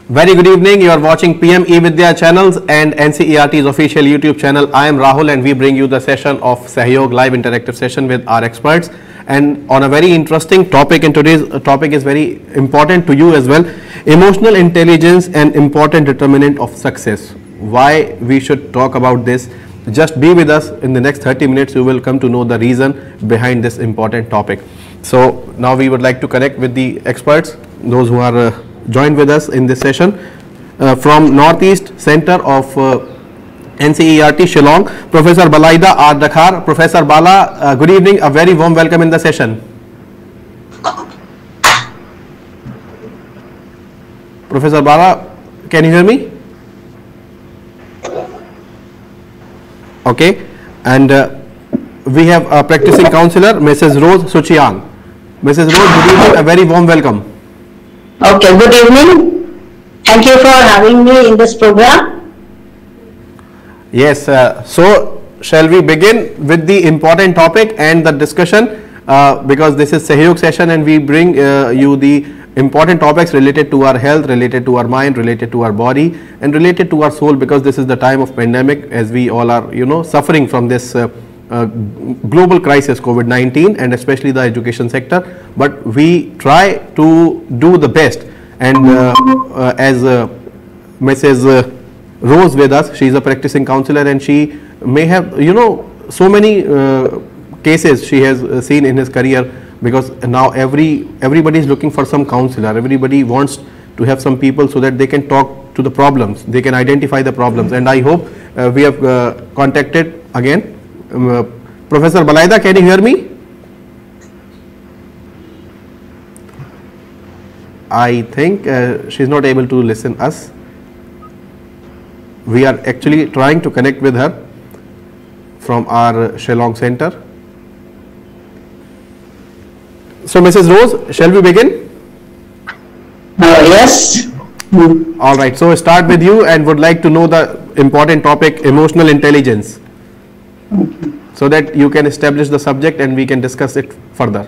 Very good evening. You are watching PM eVidya channels and NCERT's official YouTube channel. I am Rahul and we bring you the session of Sahyog live interactive session with our experts and on a very interesting topic, and today's topic is very important to you as well. Emotional intelligence, an important determinant of success. Why we should talk about this? Just be with us. In the next 30 minutes you will come to know the reason behind this important topic. So now we would like to connect with the experts, those who are joined with us in this session from Northeast Center of NCERT Shillong, Professor Balaida R. Dakhar. Professor Bala, good evening, a very warm welcome in the session. Professor Bala, can you hear me? Okay, and we have a practicing counselor, Mrs. Rose Suchiang. Mrs. Rose, good evening, a very warm welcome. Okay, good evening. Thank you for having me in this program. Yes, so shall we begin with the important topic and the discussion, because this is Sahyog session and we bring you the important topics related to our health, related to our mind, related to our body and related to our soul, because this is the time of pandemic as we all are suffering from this global crisis COVID-19 and especially the education sector, but we try to do the best. And as Mrs. Rose with us, she is a practicing counselor and she may have so many cases she has seen in his career, because now everybody is looking for some counselor. Everybody wants to have some people so that they can talk to the problems, they can identify the problems, and I hope we have contacted again Professor Balaida. Can you hear me? I think she is not able to listen us. We are actually trying to connect with her from our Shillong Center. So Mrs. Rose, shall we begin? Yes. All right, so start with you and would like to know the important topic, emotional intelligence, so that you can establish the subject and we can discuss it further.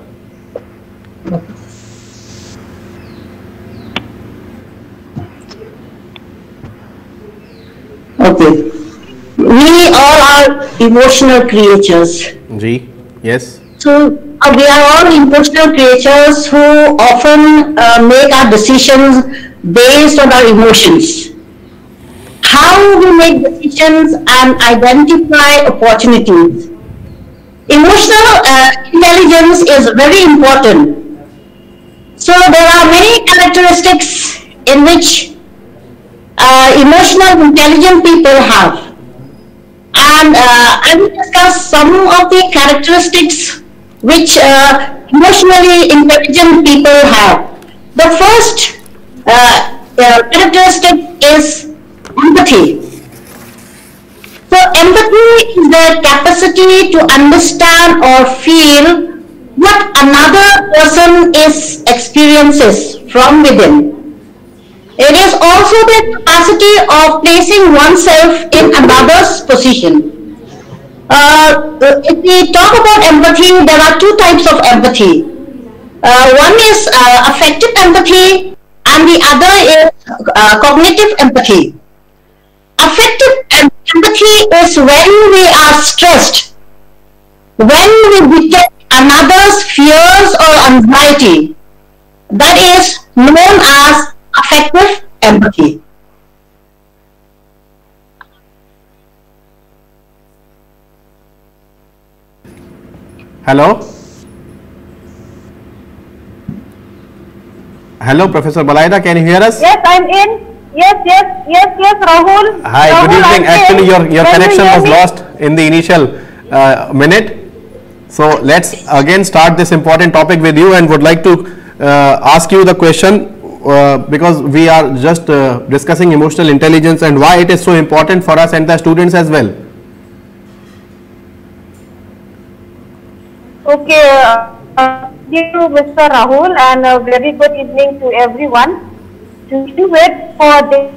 Okay. We all are emotional creatures. Ji, yes. So we are all emotional creatures who often make our decisions based on our emotions. How we make decisions and identify opportunities. Emotional intelligence is very important. So there are many characteristics in which emotional intelligent people have. And I will discuss some of the characteristics which emotionally intelligent people have. The first characteristic is empathy. So empathy is the capacity to understand or feel what another person experiences from within. It is also the capacity of placing oneself in another's position. If we talk about empathy, there are two types of empathy. One is affective empathy and the other is cognitive empathy. Affective empathy is when we are stressed, when we detect another's fears or anxiety. That is known as affective empathy. Hello? Hello, Professor Balaida, can you hear us? Yes, I'm in. Yes, Rahul. Hi, Rahul, good evening. Actually, your connection was lost in the initial minute. So let's again start this important topic with you and would like to ask you the question because we are just discussing emotional intelligence and why it is so important for us and the students as well. Okay, thank you, Mr. Rahul, and a very good evening to everyone. To wait for the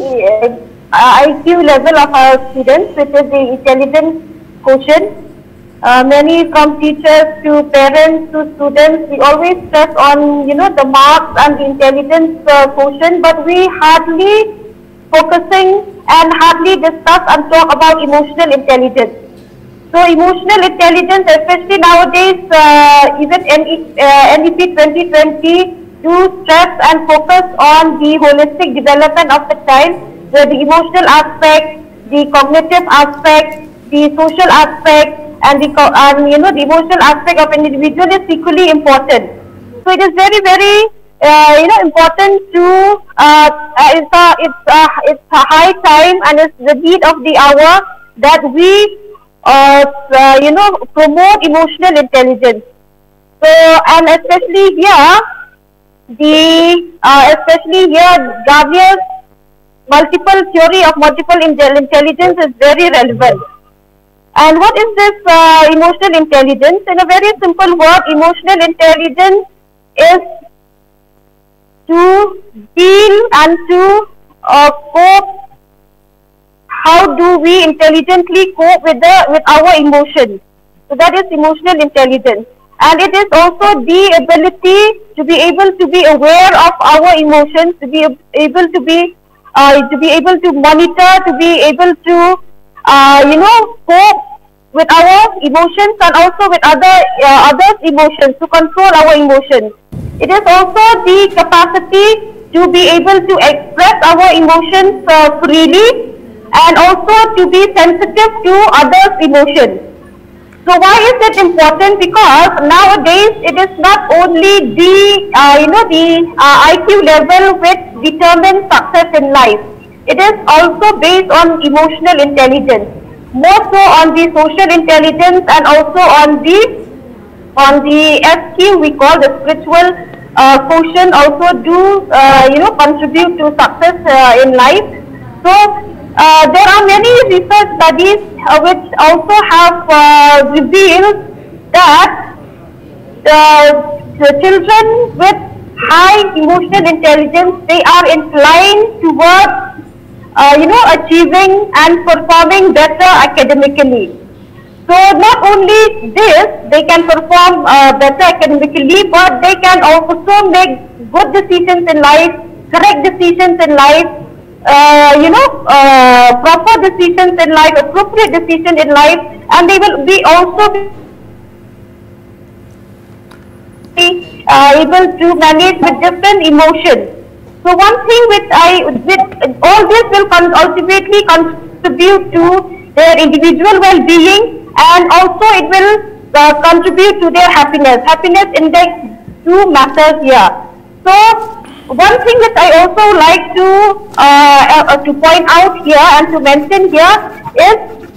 IQ level of our students, which is the intelligence quotient. many from teachers to parents to students, we always stress on, the marks and the intelligence quotient, but we hardly focusing and hardly discuss and talk about emotional intelligence. So emotional intelligence, especially nowadays, even NEP 2020, do stress and focus on the holistic development of the child, where the emotional aspect, the cognitive aspect, the social aspect, and the emotional aspect of an individual is equally important. So it is very, very important to it's a high time and it's the need of the hour that we promote emotional intelligence. So, and especially here, Gavier's multiple theory of multiple intelligence is very relevant. And what is this emotional intelligence? In a very simple word, emotional intelligence is to deal and to cope. How do we intelligently cope with our emotions? So that is emotional intelligence, and it is also the ability to be able to be aware of our emotions, to be able to monitor, to be able to cope with our emotions and also with others' emotions, to control our emotions. It is also the capacity to be able to express our emotions freely, and also to be sensitive to others' emotions. So why is it important? Because nowadays it is not only the IQ level which determines success in life. It is also based on emotional intelligence, more so on the social intelligence, and also on the SQ we call the spiritual quotient also do contribute to success in life. So there are many research studies which also have revealed that the children with high emotional intelligence, they are inclined towards achieving and performing better academically. So not only this, they can perform better academically, but they can also make good decisions in life, correct decisions in life, proper decisions in life, appropriate decisions in life, and they will be also be able to manage with different emotions. So one thing with all this will ultimately contribute to their individual well-being, and also it will contribute to their happiness. Happiness index do matters here. So one thing that I also like to point out here and to mention here is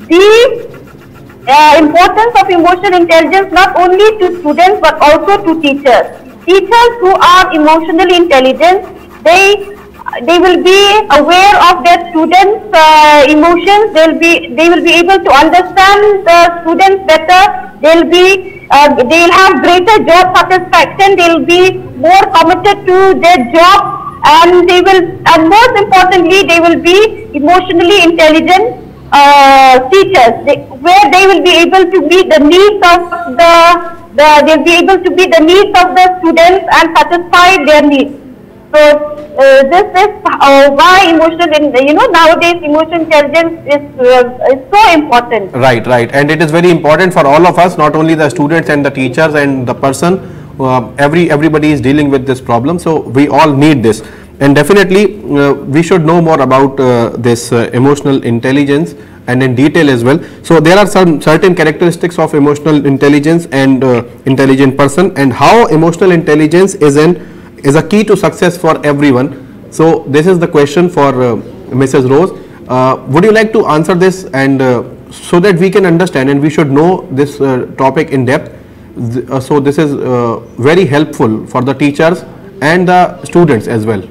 the importance of emotional intelligence not only to students but also to teachers. Teachers who are emotionally intelligent, they will be aware of their students' emotions. They will be able to understand the students better. They'll have greater job satisfaction. They'll be more committed to their job, and and most importantly, they will be emotionally intelligent teachers, where they will be able to meet the needs of they'll be able to meet the needs of the students and satisfy their needs. So this is why nowadays emotional intelligence is so important. Right, right, and it is very important for all of us, not only the students and the teachers and the person. Everybody is dealing with this problem, so we all need this, and definitely we should know more about this emotional intelligence and in detail as well. So there are some certain characteristics of emotional intelligence and intelligent person, and how emotional intelligence is a key to success for everyone. So this is the question for Mrs. Rose. Would you like to answer this, and so that we can understand and we should know this topic in depth? So this is very helpful for the teachers and the students as well.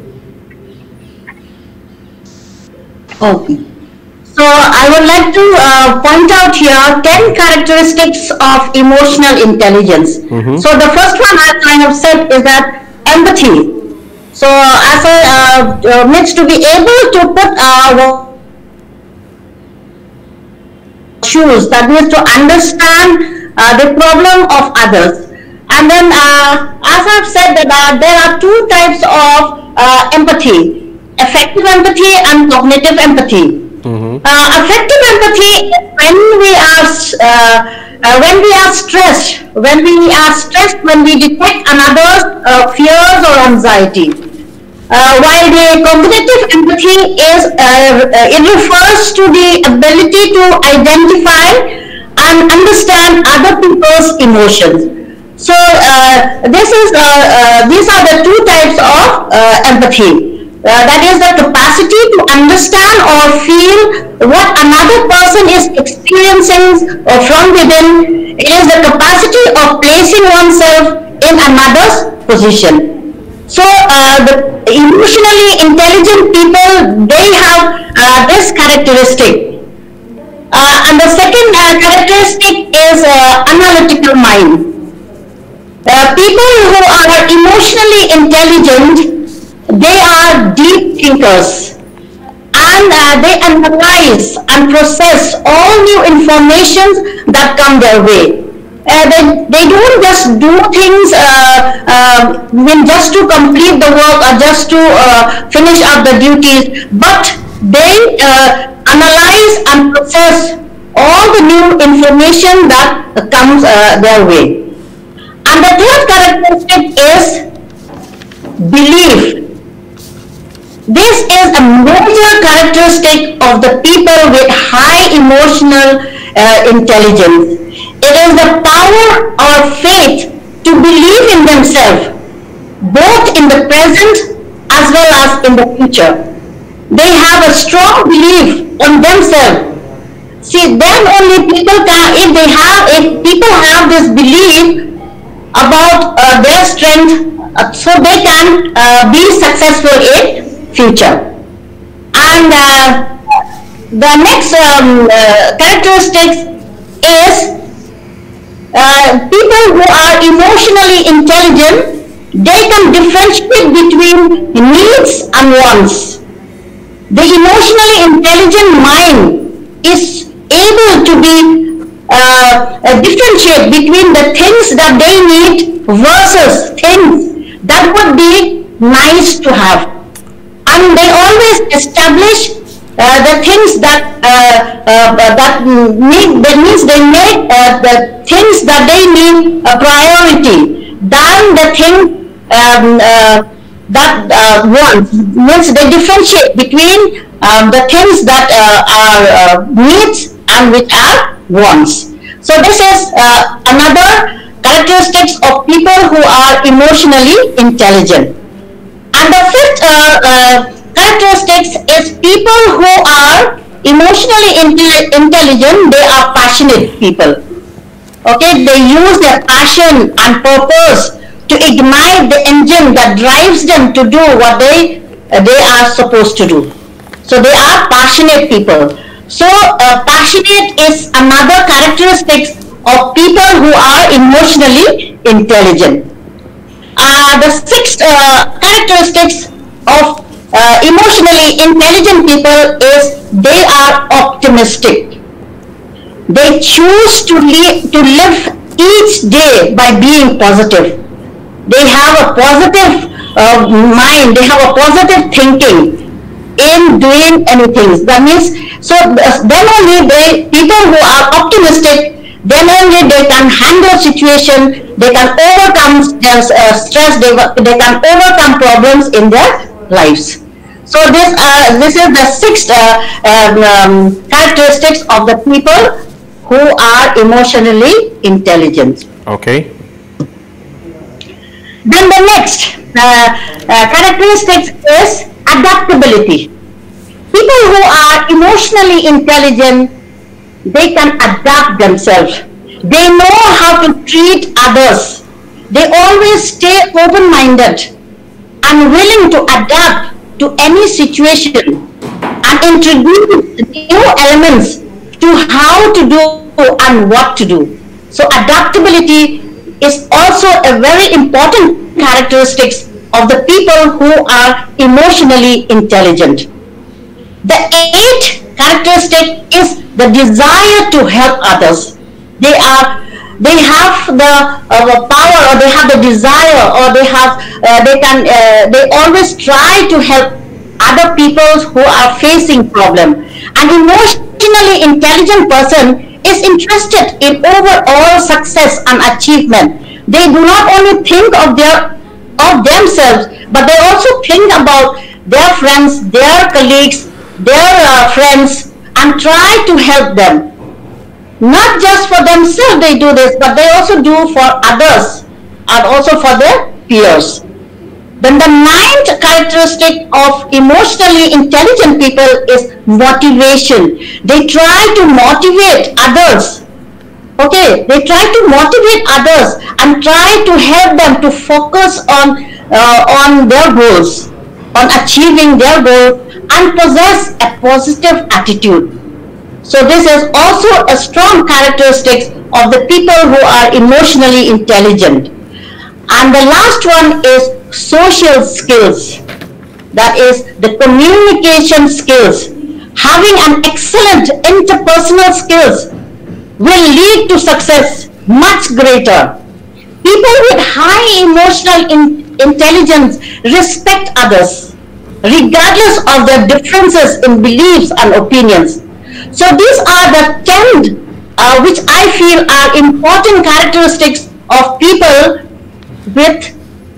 Okay. So I would like to point out here 10 characteristics of emotional intelligence. So the first one, as I have said, is that empathy. So as a means to be able to put our shoes, that means to understand the problem of others. And then, as I've said, that there are two types of empathy: affective empathy and cognitive empathy. Affective empathy is when we are stressed, when we detect another's fears or anxiety. While the cognitive empathy is, it refers to the ability to identify and understand other people's emotions. So these are the two types of empathy. That is the capacity to understand or feel what another person is experiencing from within. It is the capacity of placing oneself in another's position. So the emotionally intelligent people, they have this characteristic. And the second characteristic is analytical mind. People who are emotionally intelligent, they are deep thinkers, and they analyze and process all new information that come their way. They don't just do things just to complete the work or just to finish up the duties, but they analyze and process all the new information that comes their way. And the third characteristic is belief. This is a major characteristic of the people with high emotional intelligence. It is the power or faith to believe in themselves, both in the present as well as in the future. They have a strong belief on themselves. See, then only people can, if people have this belief about their strength, so they can be successful in future. And the next characteristics is people who are emotionally intelligent, they can differentiate between needs and wants. The emotionally intelligent mind is able to be differentiate between the things that they need versus things that would be nice to have. And they always establish the things that means they make the things that they need a priority than the thing that wants. Means they differentiate between the things that are needs and which are wants. So this is another characteristics of people who are emotionally intelligent. And the fifth characteristics is people who are emotionally intelligent, they are passionate people. Okay, they use their passion and purpose to ignite the engine that drives them to do what they are supposed to do. So they are passionate people. So passionate is another characteristic of people who are emotionally intelligent. The sixth characteristics of emotionally intelligent people is they are optimistic. They choose to live each day by being positive. They have a positive mind, they have a positive thinking in doing anything. That means, so then only people who are optimistic, then only they can handle situation, they can overcome stress, they can overcome problems in their lives. So this is the sixth characteristics of the people who are emotionally intelligent. Okay. Then the next characteristics is adaptability. People who are emotionally intelligent, they can adapt themselves. They know how to treat others. They always stay open-minded and willing to adapt to any situation and introduce new elements to how to do and what to do. So adaptability is also a very important characteristic of the people who are emotionally intelligent. The eighth characteristic is the desire to help others. They they have the power, or they have the desire, or they always try to help other people who are facing problem. An emotionally intelligent person is interested in overall success and achievement. They do not only think of themselves, but they also think about their friends, their colleagues, their friends, and try to help them. Not just for themselves they do this, but they also do for others and also for their peers. Then the ninth characteristic of emotionally intelligent people is motivation. They try to motivate others. Okay, they try to motivate others and try to help them to focus on their goals, on achieving their goals, and possess a positive attitude. So this is also a strong characteristic of the people who are emotionally intelligent. And the last one is social skills. That is the communication skills. Having an excellent interpersonal skills will lead to success much greater. People with high emotional intelligence respect others, regardless of their differences in beliefs and opinions. So these are the 10 which I feel are important characteristics of people with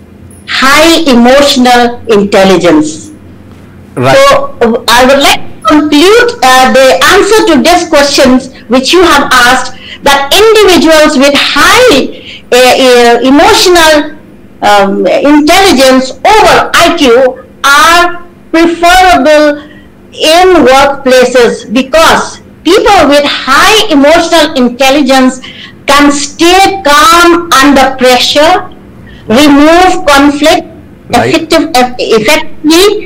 high emotional intelligence. Right. So I would like to conclude the answer to these questions which you have asked, that individuals with high emotional intelligence over IQ are preferable in workplaces, because people with high emotional intelligence can stay calm under pressure, remove conflict effectively,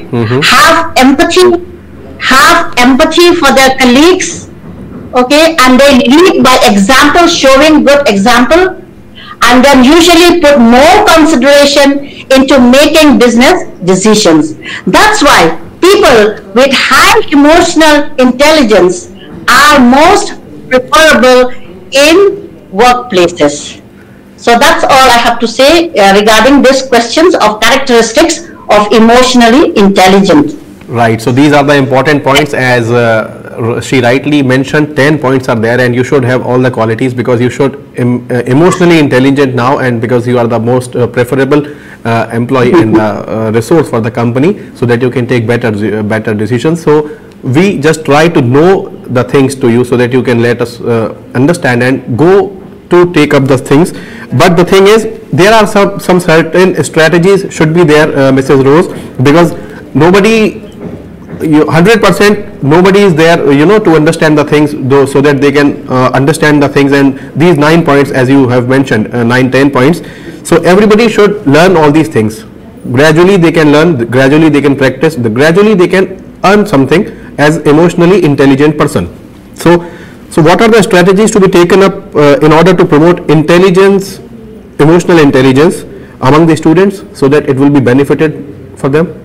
have empathy for their colleagues, okay, and they lead by example, showing good example, and then usually put more consideration into making business decisions. That's why people with high emotional intelligence are most preferable in workplaces. So that's all I have to say regarding these questions of characteristics of emotionally intelligent. Right. So these are the important points, as she rightly mentioned. 10 points are there, and you should have all the qualities, because you should emotionally intelligent now, and because you are the most preferable employee in the resource for the company, so that you can take better decisions. So we just try to know the things to you, so that you can let us understand and go to take up the things. But the thing is, there are some certain strategies should be there, Mrs. Rose, because nobody 100% nobody is there, to understand the things, so that they can understand the things. And these 9 points, as you have mentioned, 9-10 points, so everybody should learn all these things. Gradually they can learn, gradually they can practice, gradually they can earn something as emotionally intelligent person. So what are the strategies to be taken up in order to promote emotional intelligence among the students, so that it will be benefited for them?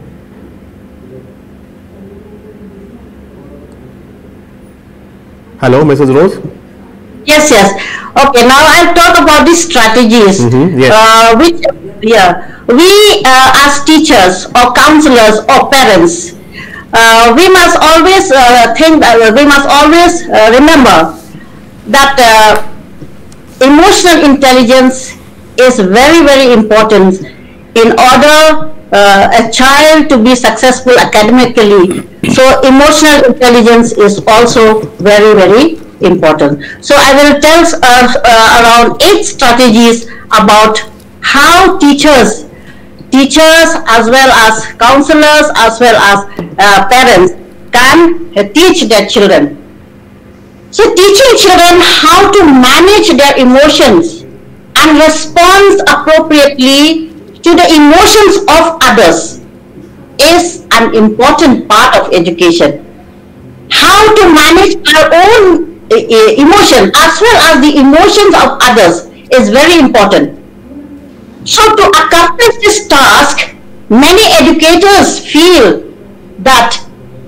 Hello, Mrs. Rose? Yes. Okay, now I'll talk about the strategies. Yes. We as teachers or counselors or parents, we must always remember that emotional intelligence is very, very important in order a child to be successful academically. So emotional intelligence is also very, very important. So I will tell around 8 strategies about how teachers as well as counselors as well as parents can teach their children. So teaching children how to manage their emotions and respond appropriately to the emotions of others is an important part of education. How to manage our own emotion as well as the emotions of others is very important. So to accomplish this task, many educators feel that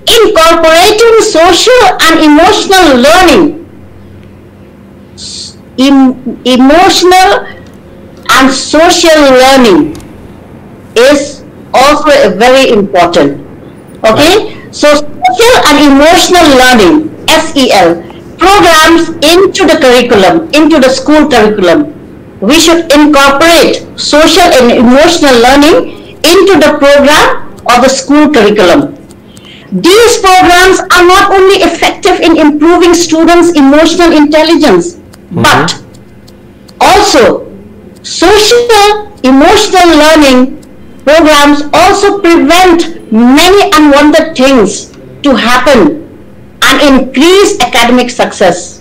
incorporating social and emotional learning emotional and social learning is also very important. Okay, so social and emotional learning (SEL) programs into the curriculum, into the school curriculum. We should incorporate social and emotional learning into the program of the school curriculum. These programs are not only effective in improving students' emotional intelligence, but also social emotional learning programs also prevent many unwanted things to happen and increase academic success.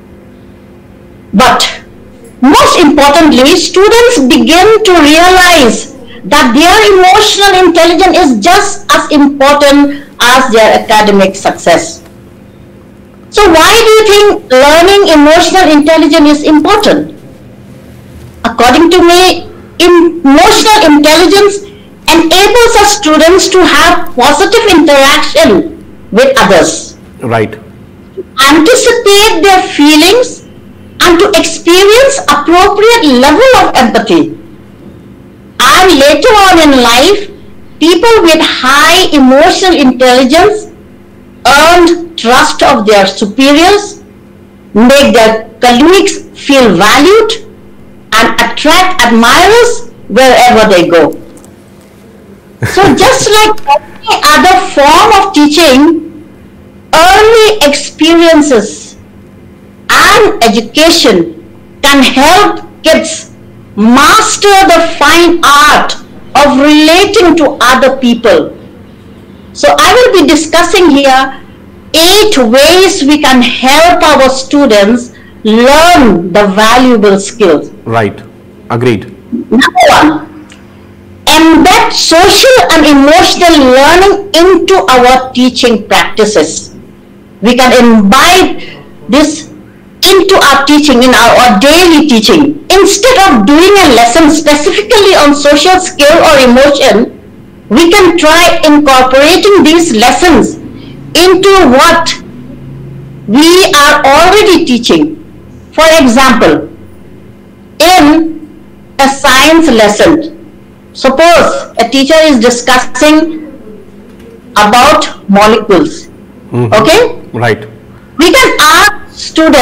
But most importantly, students begin to realize that their emotional intelligence is just as important as their academic success. So why do you think learning emotional intelligence is important? According to me, emotional intelligence enables us students to have positive interaction with others, Right. anticipate their feelings, and to experience appropriate level of empathy. And later on in life, people with high emotional intelligence earn trust of their superiors, make their colleagues feel valued, and attract admirers wherever they go. So just like any other form of teaching, early experiences and education can help kids master the fine art of relating to other people. So I will be discussing here 8 ways we can help our students learn the valuable skills. Right. Agreed. Number 1, embed social and emotional learning into our teaching practices. We can imbibe this into our teaching, in our daily teaching. Instead of doing a lesson specifically on social skill or emotion, we can try incorporating these lessons into what we are already teaching. For example, in a science lesson, suppose a teacher is discussing about molecules. Okay? Right. We can ask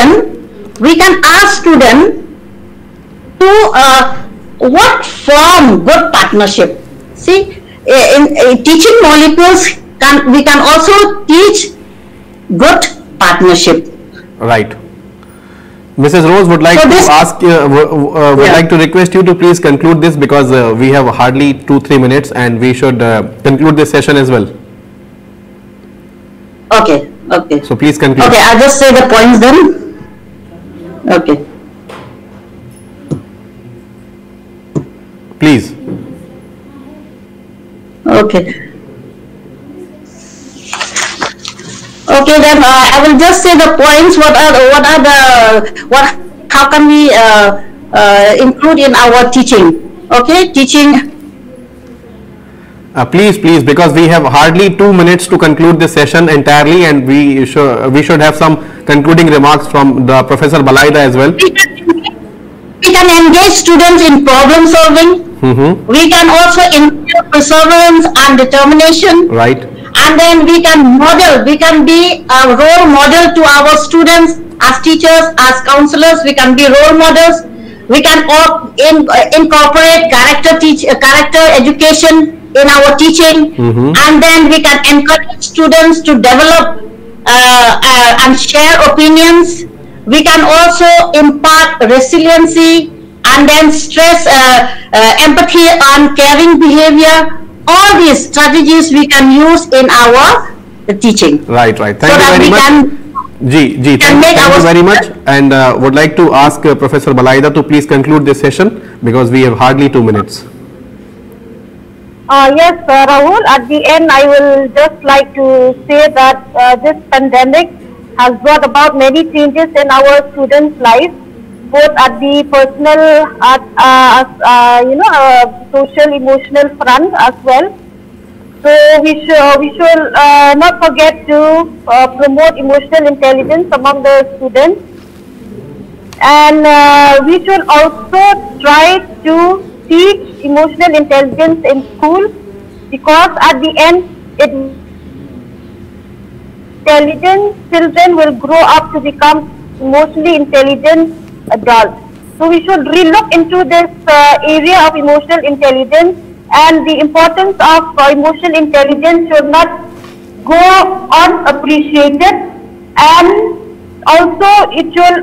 student to what form good partnership. See, in teaching molecules, we can also teach good partnership. Right. Mrs. Rose would like So to this- ask, would Yeah. like to request you to please conclude this, because we have hardly 2-3 minutes and we should conclude this session as well. Okay, okay. So please conclude. Okay, I'll just say the points then. Okay. Please. Okay. Okay, then I will just say the points. How can we include in our teaching? Okay, teaching. Please, because we have hardly 2 minutes to conclude this session entirely, and we should have some concluding remarks from the Professor Balaida as well. We can engage students in problem solving. We can also instill perseverance and determination. Right. And then we can be a role model to our students as teachers, as counselors. We can be role models. We can incorporate character education in our teaching, and then we can encourage students to develop and share opinions. We can also impart resiliency and then stress empathy and caring behavior. All these strategies we can use in our teaching. Right. Thank So you that very we much. can Thank you our very much, students- and would like to ask Professor Balaida to please conclude this session, because we have hardly 2 minutes. Yes, Rahul, at the end I will just like to say that this pandemic has brought about many changes in our students' lives, both at the personal, social, emotional front as well. So we should not forget to promote emotional intelligence among the students. and we should also try to teach emotional intelligence in school, because at the end, intelligent children will grow up to become emotionally intelligent adults. So we should relook into this area of emotional intelligence, and the importance of emotional intelligence should not go unappreciated, and also it should,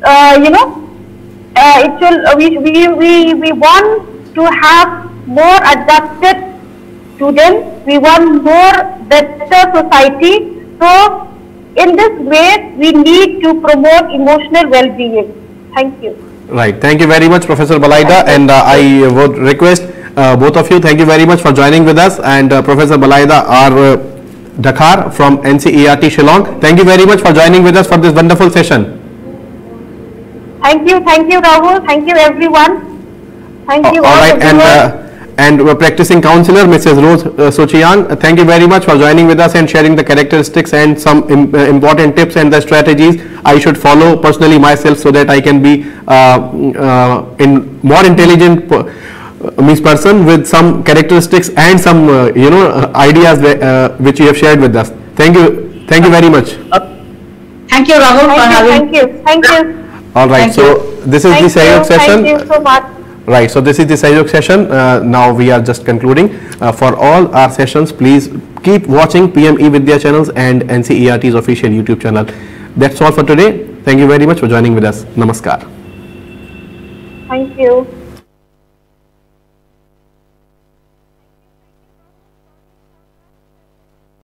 we want to have more adapted students. We want more better society. So in this way, we need to promote emotional well-being. Thank you. Right. Thank you very much, Professor Balaida, and I would request both of you, thank you very much for joining with us, and Professor Balaida R. Dhakhar from NCERT Shillong. Thank you very much for joining with us for this wonderful session. Thank you, Rahul. Thank you, everyone. Thank you all. Right, and practicing counselor, Mrs. Rose Sochian, thank you very much for joining with us and sharing the characteristics and some important tips and the strategies I should follow personally myself, so that I can be in more intelligent person with some characteristics and some ideas which you have shared with us. Thank you very much. Thank you, Rahul, for having. Thank you. All right, so this is the Sahyog session. Thank you so much. Right, so this is the Sahyog session. Now we are just concluding. For all our sessions, please keep watching PME Vidya channels and NCERT's official YouTube channel. That's all for today. Thank you very much for joining with us. Namaskar. Thank you.